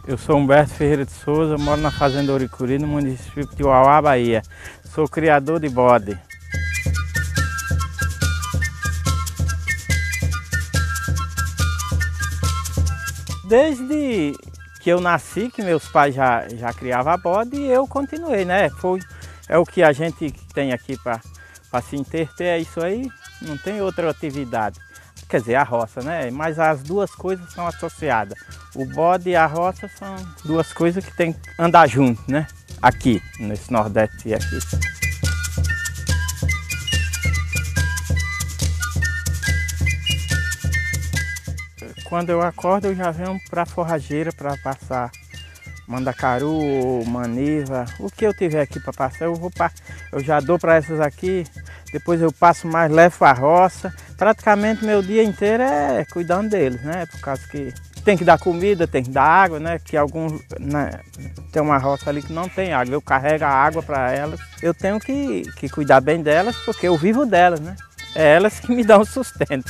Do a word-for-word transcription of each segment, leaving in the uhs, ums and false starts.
Eu sou Humberto Ferreira de Souza, moro na Fazenda Ouricuri, no município de Uauá, Bahia. Sou criador de bode. Desde que eu nasci, que meus pais já, já criavam bode, e eu continuei, né? Foi, é o que a gente tem aqui para se entreter, é isso aí, não tem outra atividade. Quer dizer, a roça, né? Mas as duas coisas são associadas. O bode e a roça são duas coisas que tem que andar junto, né? Aqui, nesse Nordeste aqui. Quando eu acordo, eu já venho para a forrageira para passar mandacaru, maniva, o que eu tiver aqui para passar, eu vou pra, eu já dou para essas aqui, depois eu passo mais, levo a roça. Praticamente meu dia inteiro é cuidando deles, né? Por causa que tem que dar comida, tem que dar água, né? Que alguns, né? Tem uma roça ali que não tem água, eu carrego a água para elas. Eu tenho que, que cuidar bem delas, porque eu vivo delas, né? É elas que me dão o sustento.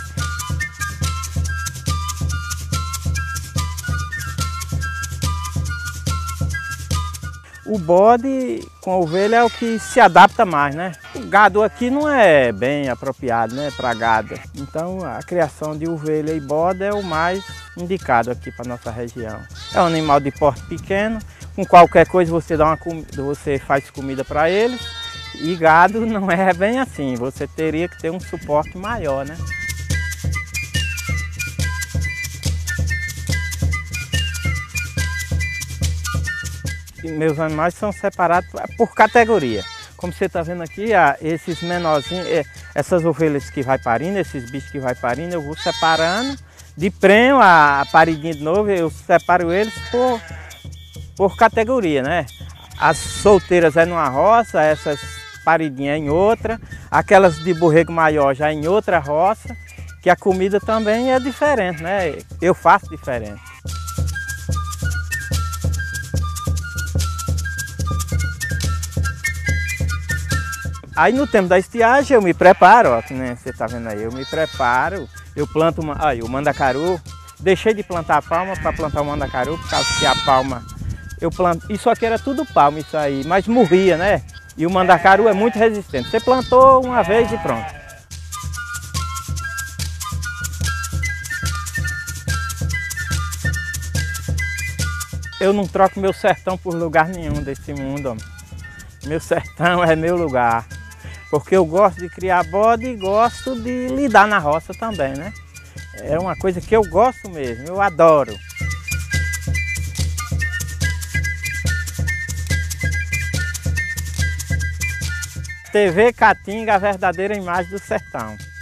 O bode com a ovelha é o que se adapta mais, né? O gado aqui não é bem apropriado, né, para gado. Então a criação de ovelha e bode é o mais indicado aqui para nossa região. É um animal de porte pequeno, com qualquer coisa você dá uma você faz comida para eles. E gado não é bem assim, você teria que ter um suporte maior, né? Meus animais são separados por categoria. Como você está vendo aqui, esses menorzinhos, essas ovelhas que vai parindo, esses bichos que vai parindo, eu vou separando de prenho a paridinha de novo, eu separo eles por, por categoria, né? As solteiras é numa roça, essas paridinhas em outra, aquelas de borrego maior já em outra roça, que a comida também é diferente, né? Eu faço diferente. Aí no tempo da estiagem eu me preparo, ó, que nem você está vendo aí, eu me preparo, eu planto uma, aí, o mandacaru, deixei de plantar a palma para plantar o mandacaru, por causa que a palma, eu planto, isso aqui era tudo palma, isso aí, mas morria, né? E o mandacaru é muito resistente, você plantou uma vez e pronto. Eu não troco meu sertão por lugar nenhum desse mundo, homem. Meu sertão é meu lugar. Porque eu gosto de criar bode e gosto de lidar na roça também, né? É uma coisa que eu gosto mesmo, eu adoro. T V Caatinga, a verdadeira imagem do sertão.